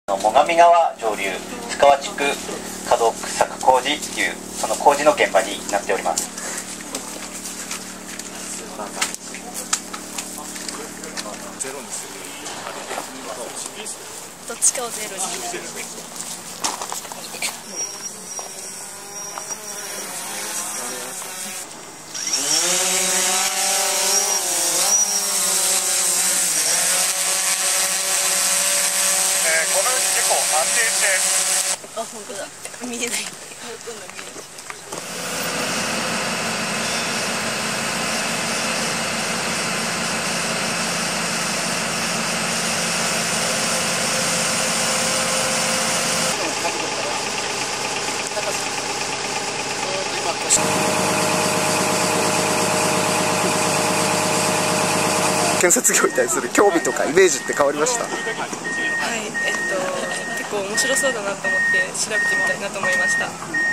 最上川上流須川地区河道掘削工事っていうその工事の現場になっております。 どっちかをゼロに。 このように結構安定して。 あ、本当だ。見えない。ほとんど見えない。 建設業に対する興味とかイメージって変わりました？ はい、結構面白そうだなと思って調べてみたいなと思いました。